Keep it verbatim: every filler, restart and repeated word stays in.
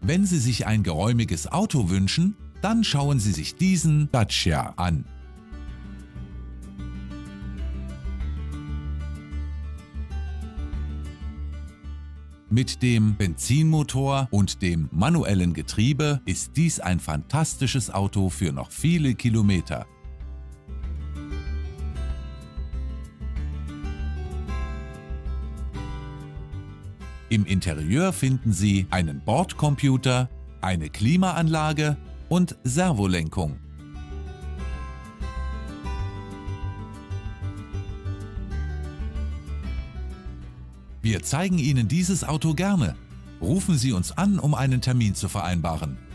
Wenn Sie sich ein geräumiges Auto wünschen, dann schauen Sie sich diesen Dacia an. Mit dem Benzinmotor und dem manuellen Getriebe ist dies ein fantastisches Auto für noch viele Kilometer. Im Interieur finden Sie einen Bordcomputer, eine Klimaanlage und Servolenkung. Wir zeigen Ihnen dieses Auto gerne. Rufen Sie uns an, um einen Termin zu vereinbaren.